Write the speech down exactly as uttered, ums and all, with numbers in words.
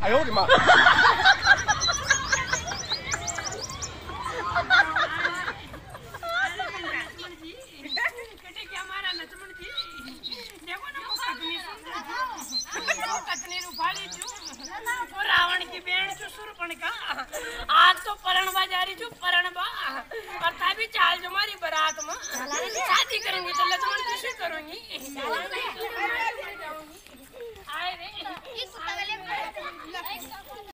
आयो रे माँ रावण की बेण चु सुरपणखा आज तो परणवा जा रही छू परणवा और तभी चाल जो हमारी बारात में शादी करेंगे तो लक्ष्मण जी से करूंगी आए रे